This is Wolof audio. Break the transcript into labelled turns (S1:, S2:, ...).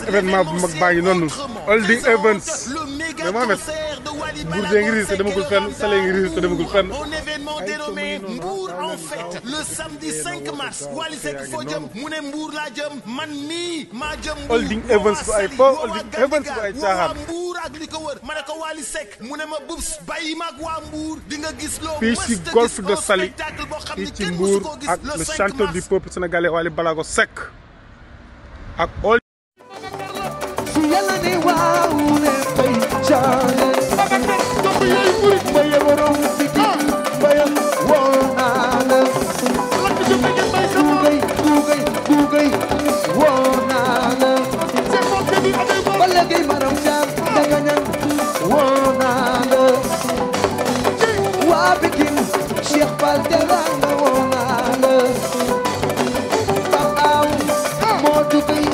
S1: événement bu mag baa ngi noonu Holding Events mais Mohamed Mbour de ngi riis te demagul fenn Salé ngi riis te demagul fenn
S2: un événement dénommé Mbour en fête le samedi 5 mars Wally Seck foo jëm mu ne Mbour laa jëm man mii maa jëm
S1: Holding Events bu ay fo Holding Events bu ay caaxaan
S2: Mbour ak li ko wër ma ne ko Wally Seck mu ne ma bubs bàyyi ma ak waa Mbour di nga gis loo
S1: fii ci golfe de Saly fii ci Mbour ak le chanteur du peuple sénégalais Wally Ballago Seck ak
S3: su yàlla ne waaw ne fay caane mbaye borom siki mbaye woo naa la Gugay woo naa la bala gay maram caam dangañan woo naa la waa Bikin Cheikh Fall Teranga woo naa la Pam Aw moo dugay